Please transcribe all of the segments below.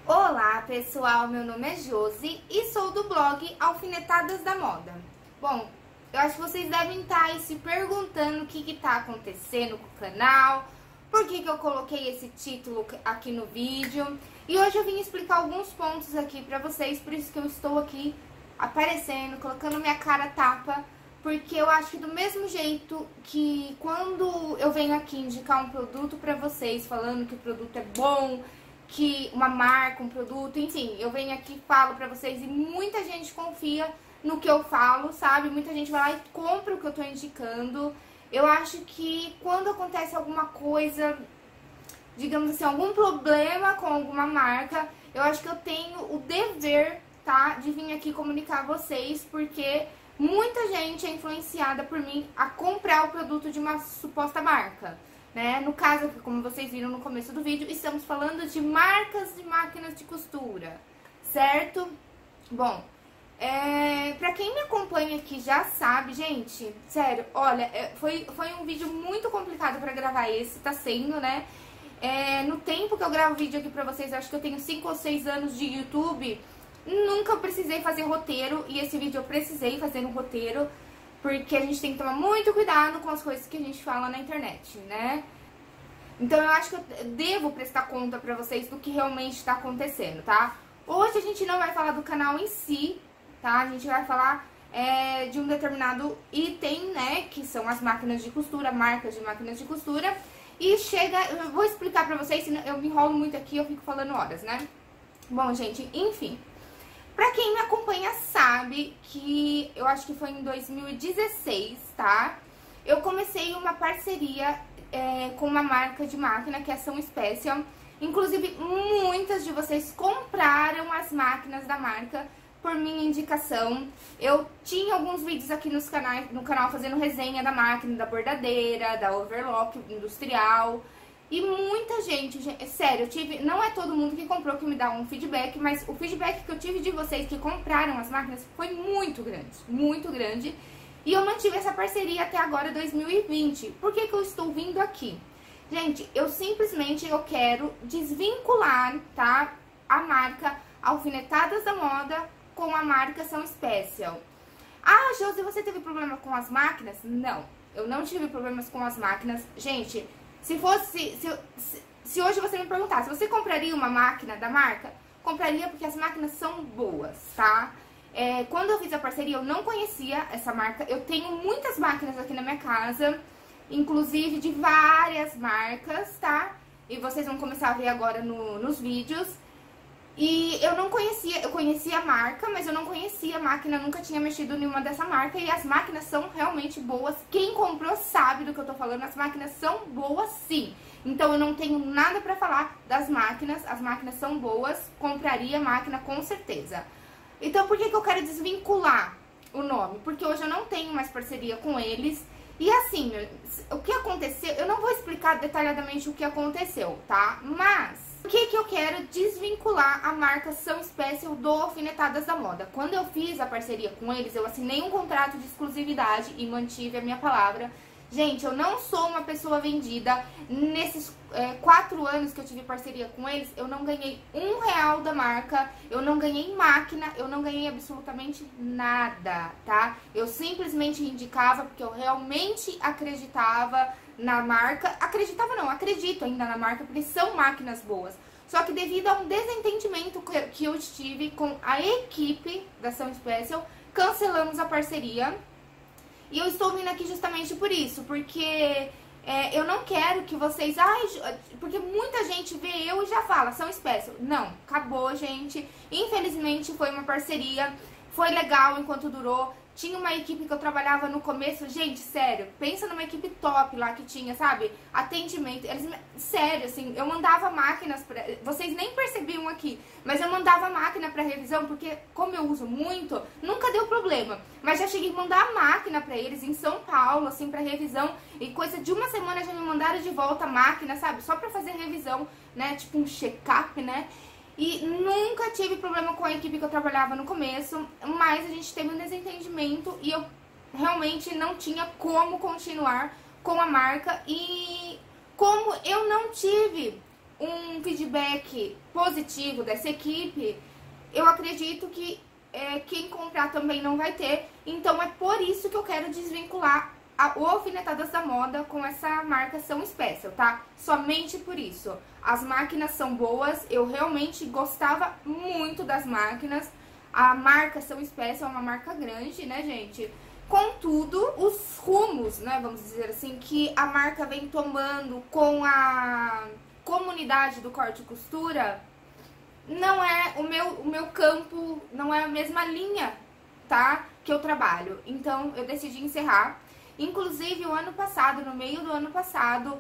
Olá pessoal, meu nome é Josi e sou do blog Alfinetadas da Moda. Bom, eu acho que vocês devem estar aí se perguntando o que está acontecendo com o canal, por que eu coloquei esse título aqui no vídeo. E hoje eu vim explicar alguns pontos aqui pra vocês, por isso que eu estou aqui aparecendo, colocando minha cara a tapa, porque eu acho que do mesmo jeito que quando eu venho aqui indicar um produto pra vocês, falando que o produto é bom, que uma marca, um produto, enfim, eu venho aqui e falo pra vocês e muita gente confia no que eu falo, sabe? Muita gente vai lá e compra o que eu tô indicando. Eu acho que quando acontece alguma coisa, digamos assim, algum problema com alguma marca, eu acho que eu tenho o dever, tá, de vir aqui comunicar a vocês, porque muita gente é influenciada por mim a comprar o produto de uma suposta marca, né? No caso, como vocês viram no começo do vídeo, estamos falando de marcas de máquinas de costura, certo? Bom, pra quem me acompanha aqui já sabe, gente, sério, olha, foi um vídeo muito complicado pra gravar esse, tá sendo, né? No tempo que eu gravo vídeo aqui pra vocês, acho que eu tenho 5 ou 6 anos de YouTube, nunca precisei fazer roteiro, e esse vídeo eu precisei fazer um roteiro, porque a gente tem que tomar muito cuidado com as coisas que a gente fala na internet, né? Então eu acho que eu devo prestar conta pra vocês do que realmente tá acontecendo, tá? Hoje a gente não vai falar do canal em si, tá? A gente vai falar de um determinado item, né? Que são as máquinas de costura, marcas de máquinas de costura. E eu vou explicar pra vocês, senão eu me enrolo muito aqui, eu fico falando horas, né? Bom, gente, enfim. Pra quem me acompanha sabe que eu acho que foi em 2016, tá? Eu comecei uma parceria com uma marca de máquina que é a Ação Special. Inclusive, muitas de vocês compraram as máquinas da marca por minha indicação. Eu tinha alguns vídeos aqui no canal fazendo resenha da máquina, da bordadeira, da overlock industrial. E muita gente, sério, não é todo mundo que comprou que me dá um feedback, mas o feedback que eu tive de vocês que compraram as máquinas foi muito grande, muito grande. E eu mantive essa parceria até agora, 2020. Por que eu estou vindo aqui? Gente, eu quero desvincular, tá, a marca Alfinetadas da Moda com a marca Ação Special. Ah, Josi, você teve problema com as máquinas? Não, eu não tive problemas com as máquinas. Gente, se hoje você me perguntasse, você compraria uma máquina da marca? Compraria, porque as máquinas são boas, tá? Quando eu fiz a parceria, eu não conhecia essa marca. Eu tenho muitas máquinas aqui na minha casa, inclusive de várias marcas, tá? E vocês vão começar a ver agora nos vídeos. E eu não conhecia, eu conhecia a marca, mas eu não conhecia a máquina, nunca tinha mexido em nenhuma dessa marca. E as máquinas são realmente boas. Quem comprou sabe do que eu tô falando, as máquinas são boas sim. Então eu não tenho nada pra falar das máquinas, as máquinas são boas, compraria a máquina com certeza. Então por que eu quero desvincular o nome? Porque hoje eu não tenho mais parceria com eles. E assim, o que aconteceu, eu não vou explicar detalhadamente o que aconteceu, tá? Mas por que eu quero desvincular a marca Ação Special do Alfinetadas da Moda? Quando eu fiz a parceria com eles, eu assinei um contrato de exclusividade e mantive a minha palavra. Gente, eu não sou uma pessoa vendida. Nesses 4 anos que eu tive parceria com eles, eu não ganhei R$1 da marca, eu não ganhei máquina, eu não ganhei absolutamente nada, tá? Eu simplesmente indicava porque eu realmente acreditava na marca. Acreditava não, acredito ainda na marca, porque são máquinas boas. Só que devido a um desentendimento que eu tive com a equipe da Ação Special, cancelamos a parceria. E eu estou vindo aqui justamente por isso, porque eu não quero que vocês... porque muita gente vê eu e já fala, Ação Special. Não, acabou, gente. Infelizmente foi uma parceria, foi legal enquanto durou. Tinha uma equipe que eu trabalhava no começo, gente, sério, pensa numa equipe top lá que tinha, sabe? Atendimento, sério, assim, eu mandava máquinas pra... Vocês nem percebiam aqui, mas eu mandava máquina pra revisão, porque como eu uso muito, nunca deu problema. Mas já cheguei a mandar a máquina pra eles em São Paulo, assim, pra revisão, e coisa de uma semana já me mandaram de volta a máquina, sabe? Só pra fazer revisão, né? Tipo um check-up, né? E nunca tive problema com a equipe que eu trabalhava no começo, mas a gente teve um desentendimento e eu realmente não tinha como continuar com a marca. E como eu não tive um feedback positivo dessa equipe, eu acredito que quem comprar também não vai ter. Então é por isso que eu quero desvincular o Alfinetadas da Moda com essa marca São Special, tá? Somente por isso. As máquinas são boas, eu realmente gostava muito das máquinas. A marca São Special é uma marca grande, né, gente? Contudo, os rumos, né, vamos dizer assim, que a marca vem tomando com a comunidade do corte e costura, não é o meu campo, não é a mesma linha, tá, que eu trabalho. Então, eu decidi encerrar. Inclusive, o ano passado, no meio do ano passado,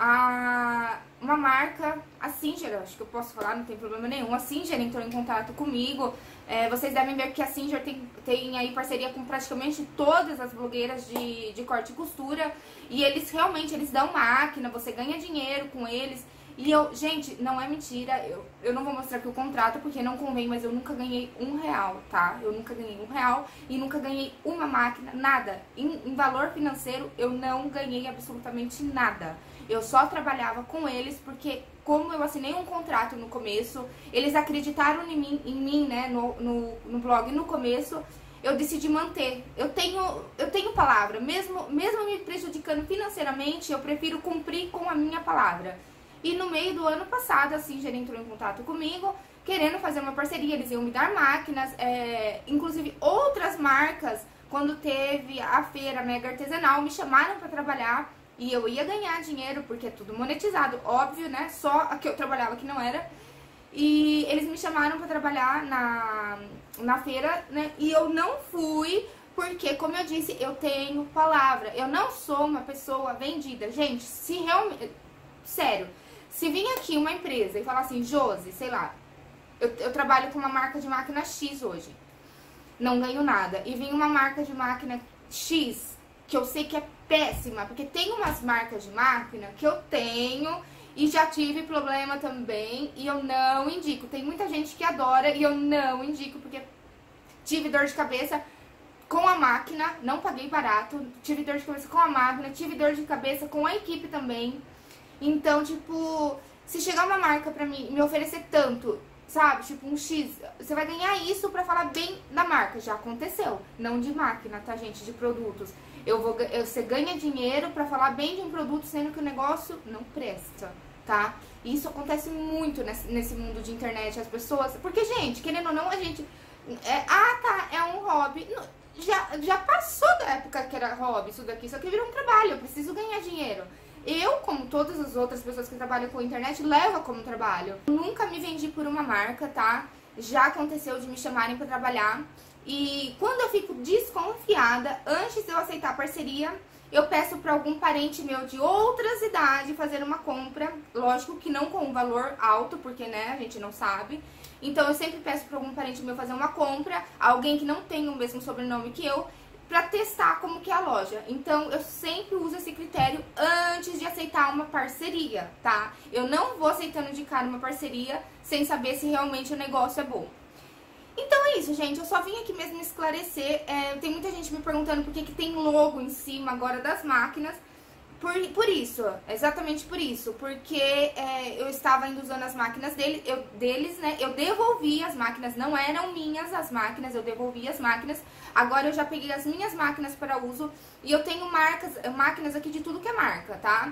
uma marca, a Singer, acho que eu posso falar, não tem problema nenhum, a Singer entrou em contato comigo. Vocês devem ver que a Singer tem aí parceria com praticamente todas as blogueiras de corte e costura. E eles realmente, eles dão máquina, você ganha dinheiro com eles. E gente, não é mentira, eu não vou mostrar aqui o contrato porque não convém, mas eu nunca ganhei R$1, tá? Eu nunca ganhei R$1 e nunca ganhei uma máquina, nada. Em valor financeiro, eu não ganhei absolutamente nada. Eu só trabalhava com eles porque, como eu assinei um contrato no começo, eles acreditaram em mim, né, no blog no começo, eu decidi manter. Eu tenho palavra, mesmo me prejudicando financeiramente, eu prefiro cumprir com a minha palavra. E no meio do ano passado, a Singer entrou em contato comigo, querendo fazer uma parceria, eles iam me dar máquinas, inclusive outras marcas, quando teve a feira mega artesanal, me chamaram para trabalhar e eu ia ganhar dinheiro, porque é tudo monetizado, óbvio, né, só a que eu trabalhava que não era. E eles me chamaram para trabalhar na feira, né, e eu não fui, porque, como eu disse, eu tenho palavra, eu não sou uma pessoa vendida. Gente, se realmente, sério, se vir aqui uma empresa e falar assim, Josi, sei lá, eu trabalho com uma marca de máquina X hoje, não ganho nada, e vem uma marca de máquina X, que eu sei que é péssima, porque tem umas marcas de máquina que eu tenho e já tive problema também, e eu não indico. Tem muita gente que adora e eu não indico, porque tive dor de cabeça com a máquina, não paguei barato, tive dor de cabeça com a máquina, tive dor de cabeça com a equipe também. Então, tipo, se chegar uma marca pra mim me oferecer tanto, sabe, tipo um X, você vai ganhar isso pra falar bem da marca. Já aconteceu, não de máquina, tá, gente, de produtos. Você ganha dinheiro pra falar bem de um produto, sendo que o negócio não presta, tá? Isso acontece muito nesse mundo de internet, as pessoas... Porque, gente, querendo ou não, a gente... tá, é um hobby... Já passou da época que era hobby isso daqui, isso aqui virou um trabalho, eu preciso ganhar dinheiro. Eu, como todas as outras pessoas que trabalham com a internet, levo como trabalho. Eu nunca me vendi por uma marca, tá? Já aconteceu de me chamarem pra trabalhar. E quando eu fico desconfiada, antes de eu aceitar a parceria, eu peço pra algum parente meu de outra cidade fazer uma compra. Lógico que não com um valor alto, porque, né, a gente não sabe. Então eu sempre peço pra algum parente meu fazer uma compra, alguém que não tem o mesmo sobrenome que eu, pra testar como que é a loja. Então, eu sempre uso esse critério antes de aceitar uma parceria, tá? Eu não vou aceitando de cara uma parceria sem saber se realmente o negócio é bom. Então é isso, gente. Eu só vim aqui mesmo esclarecer. Tem muita gente me perguntando por que tem logo em cima agora das máquinas. Por isso, exatamente por isso. Porque eu estava ainda usando as máquinas deles, né? Eu devolvi as máquinas, não eram minhas as máquinas, eu devolvi as máquinas. Agora eu já peguei as minhas máquinas para uso e eu tenho máquinas aqui de tudo que é marca, tá?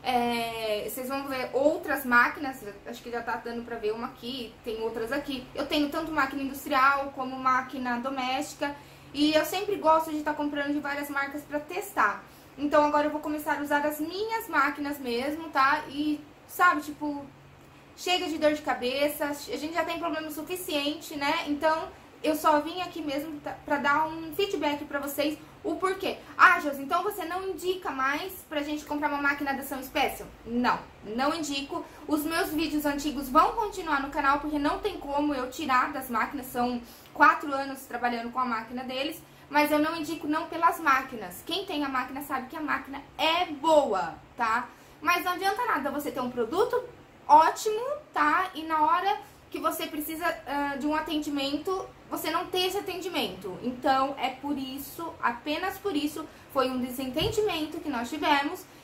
Vocês vão ver outras máquinas, acho que já tá dando pra ver uma aqui, tem outras aqui. Eu tenho tanto máquina industrial como máquina doméstica e eu sempre gosto de estar comprando de várias marcas pra testar. Então agora eu vou começar a usar as minhas máquinas mesmo, tá? E, sabe, tipo, chega de dor de cabeça, a gente já tem problema suficiente, né? Então eu só vim aqui mesmo pra dar um feedback pra vocês, o porquê. Ah, Josi, então você não indica mais pra gente comprar uma máquina da São Special? Não, não indico. Os meus vídeos antigos vão continuar no canal, porque não tem como eu tirar das máquinas. São 4 anos trabalhando com a máquina deles, mas eu não indico não pelas máquinas. Quem tem a máquina sabe que a máquina é boa, tá? Mas não adianta nada você ter um produto ótimo, tá? E na hora que você precisa de um atendimento, você não ter esse atendimento. Então, é por isso, apenas por isso, foi um desentendimento que nós tivemos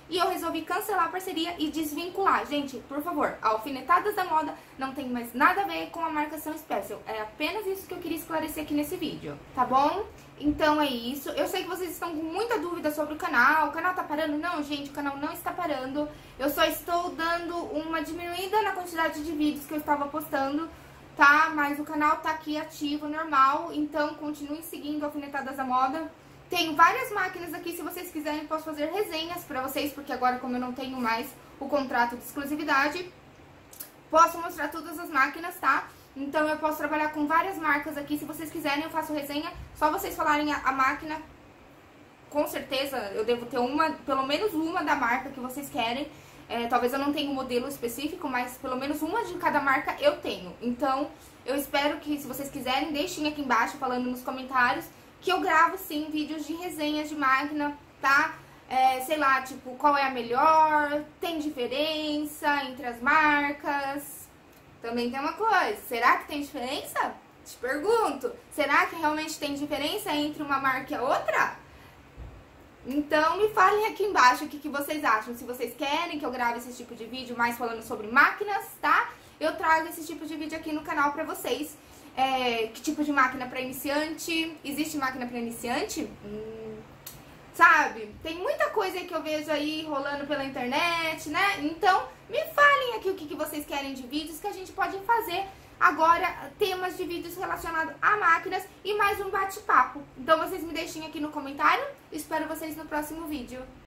e eu resolvi cancelar a parceria e desvincular. Gente, por favor, a Alfinetadas da Moda não tem mais nada a ver com a marcação Special. É apenas isso que eu queria esclarecer aqui nesse vídeo, tá bom? Então é isso. Eu sei que vocês estão com muita dúvida sobre o canal tá parando? Não, gente, o canal não está parando. Eu só estou dando uma diminuída na quantidade de vídeos que eu estava postando, tá? Mas o canal tá aqui ativo, normal, então continuem seguindo Alfinetadas da Moda. Tenho várias máquinas aqui, se vocês quiserem posso fazer resenhas pra vocês, porque agora como eu não tenho mais o contrato de exclusividade, posso mostrar todas as máquinas, tá? Então eu posso trabalhar com várias marcas aqui, se vocês quiserem eu faço resenha, só vocês falarem a máquina, com certeza eu devo ter uma, pelo menos uma da marca que vocês querem. Talvez eu não tenha um modelo específico, mas pelo menos uma de cada marca eu tenho. Então eu espero que, se vocês quiserem, deixem aqui embaixo falando nos comentários, que eu gravo sim vídeos de resenhas de máquina, tá? Sei lá, tipo, qual é a melhor, tem diferença entre as marcas. Também tem uma coisa, será que tem diferença? Te pergunto, será que realmente tem diferença entre uma marca e a outra? Então me falem aqui embaixo o que vocês acham, se vocês querem que eu grave esse tipo de vídeo mais falando sobre máquinas, tá? Eu trago esse tipo de vídeo aqui no canal pra vocês. Que tipo de máquina para iniciante? Existe máquina para iniciante? Sabe? Tem muita coisa que eu vejo aí rolando pela internet, né? Então, me falem aqui o que vocês querem de vídeos, que a gente pode fazer agora temas de vídeos relacionados a máquinas e mais um bate-papo. Então, vocês me deixem aqui no comentário. Espero vocês no próximo vídeo.